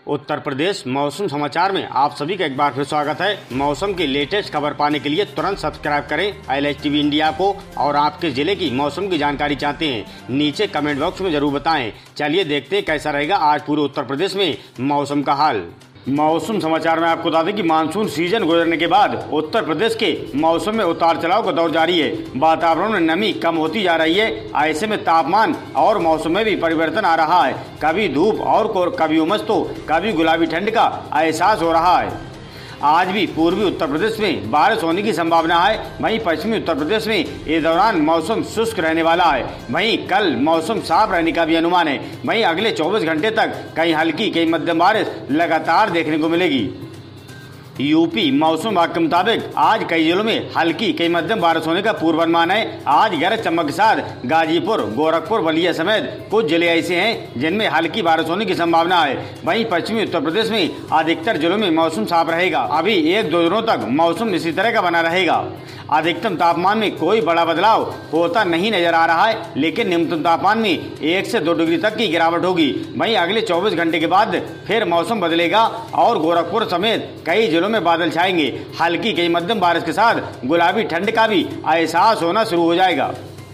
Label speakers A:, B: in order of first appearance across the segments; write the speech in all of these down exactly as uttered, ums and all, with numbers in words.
A: उत्तर प्रदेश मौसम समाचार में आप सभी का एक बार फिर स्वागत है। मौसम की लेटेस्ट खबर पाने के लिए तुरंत सब्सक्राइब करें L H T V India को। और आपके जिले की मौसम की जानकारी चाहते हैं, नीचे कमेंट बॉक्स में जरूर बताएं। चलिए देखते हैं कैसा रहेगा आज पूरे उत्तर प्रदेश में मौसम का हाल। मौसम समाचार में आपको बता दें कि मानसून सीजन गुजरने के बाद उत्तर प्रदेश के मौसम में उतार चढ़ाव का दौर जारी है। वातावरण में नमी कम होती जा रही है। ऐसे में तापमान और मौसम में भी परिवर्तन आ रहा है। कभी धूप और कभी उमस तो कभी गुलाबी ठंड का एहसास हो रहा है। आज भी पूर्वी उत्तर प्रदेश में बारिश होने की संभावना है। वहीं पश्चिमी उत्तर प्रदेश में इस दौरान मौसम शुष्क रहने वाला है। वहीं कल मौसम साफ रहने का भी अनुमान है। वहीं अगले चौबीस घंटे तक कहीं हल्की कहीं मध्यम बारिश लगातार देखने को मिलेगी। यूपी मौसम विभाग के मुताबिक आज कई जिलों में हल्की कई मध्यम बारिश होने का पूर्वानुमान है। आज गरज चमक के साथ गाजीपुर, गोरखपुर, बलिया समेत कुछ जिले ऐसे हैं जिनमें हल्की बारिश होने की संभावना है। वहीं पश्चिमी उत्तर प्रदेश में अधिकतर जिलों में मौसम साफ रहेगा। अभी एक दो दिनों तक मौसम इसी तरह का बना रहेगा। अधिकतम तापमान में कोई बड़ा बदलाव होता नहीं नजर आ रहा है, लेकिन न्यूनतम तापमान में एक से दो डिग्री तक की गिरावट होगी। वहीं अगले चौबीस घंटे के बाद फिर मौसम बदलेगा और गोरखपुर समेत कई जिलों में बादल छाएंगे। हल्की कई मध्यम बारिश के साथ गुलाबी ठंड का भी एहसास होना शुरू हो जाएगा।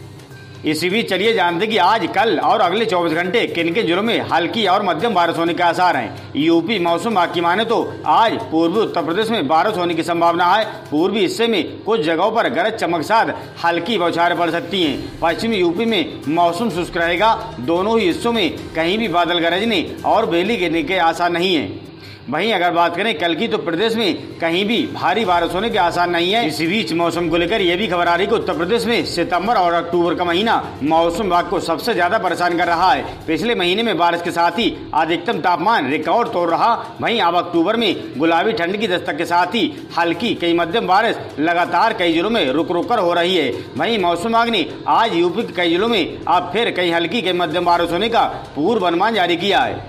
A: इसी बीच चलिए जानते कि आज, कल और अगले चौबीस घंटे किन किन जिलों में हल्की और मध्यम बारिश होने के आसार हैं। यूपी मौसम विभाग की माने तो आज पूर्वी उत्तर प्रदेश में बारिश होने की संभावना है। पूर्वी हिस्से में कुछ जगहों पर गरज चमक के साथ हल्की बौछारें पड़ सकती हैं। पश्चिमी यूपी में मौसम शुष्क रहेगा। दोनों ही हिस्सों में कहीं भी बादल गरजने और बिजली गिरने के आसार नहीं है। वहीं अगर बात करें कल की, तो प्रदेश में कहीं भी भारी बारिश होने के आसार नहीं है। इसी बीच मौसम को लेकर यह भी खबर आ रही है कि उत्तर प्रदेश में सितंबर और अक्टूबर का महीना मौसम विभाग को सबसे ज्यादा परेशान कर रहा है। पिछले महीने में बारिश के साथ ही अधिकतम तापमान रिकॉर्ड तोड़ रहा। वहीं अब अक्टूबर में गुलाबी ठंड की दस्तक के साथ ही हल्की कई मध्यम बारिश लगातार कई जिलों में रुक रुक कर हो रही है। वहीं मौसम विभाग ने आज यूपी के कई जिलों में अब फिर कई हल्की कई मध्यम बारिश होने का पूर्वानुमान जारी किया है।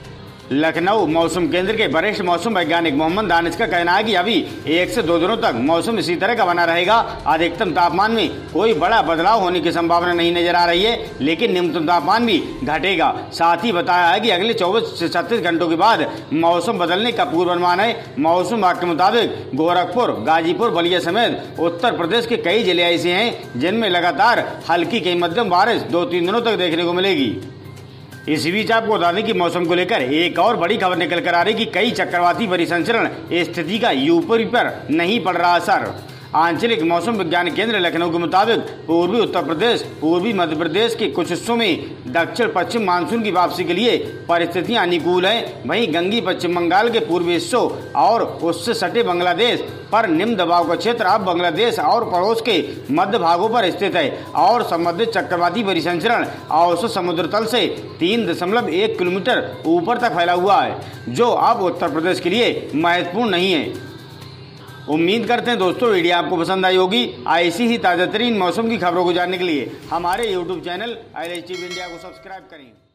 A: लखनऊ मौसम केंद्र के वरिष्ठ मौसम वैज्ञानिक मोहम्मद दानिश का कहना है कि अभी एक से दो दिनों तक मौसम इसी तरह का बना रहेगा। अधिकतम तापमान में कोई बड़ा बदलाव होने की संभावना नहीं नजर आ रही है, लेकिन न्यूनतम तापमान भी घटेगा। साथ ही बताया है कि अगले चौबीस से छत्तीस घंटों के बाद मौसम बदलने का पूर्वानुमान है। मौसम विभाग के मुताबिक गोरखपुर, गाजीपुर, बलिया समेत उत्तर प्रदेश के कई जिले ऐसे हैं जिनमें लगातार हल्की कई मध्यम बारिश दो तीन दिनों तक देखने को मिलेगी। इसी बीच आपको बता दें कि मौसम को लेकर एक और बड़ी खबर निकल कर आ रही कि कई चक्रवाती परिसंचरण स्थिति का यूपी पर नहीं पड़ रहा असर। आंचलिक मौसम विज्ञान केंद्र लखनऊ के मुताबिक पूर्वी उत्तर प्रदेश, पूर्वी मध्य प्रदेश के कुछ हिस्सों में दक्षिण पश्चिम मानसून की वापसी के लिए परिस्थितियां अनुकूल हैं। वहीं गंगी पश्चिम बंगाल के पूर्वी हिस्सों और उससे सटे बांग्लादेश पर निम्न दबाव का क्षेत्र अब बांग्लादेश और पड़ोस के मध्य भागों पर स्थित है और संबंधित चक्रवाती परिसंचरण औसत समुद्र तल से तीन दशमलव एक किलोमीटर ऊपर तक फैला हुआ है, जो अब उत्तर प्रदेश के लिए महत्वपूर्ण नहीं है। उम्मीद करते हैं दोस्तों वीडियो आपको पसंद आई होगी। ऐसी ही ताज़ा तरीन मौसम की खबरों को जानने के लिए हमारे YouTube channel L H T V India को सब्सक्राइब करें।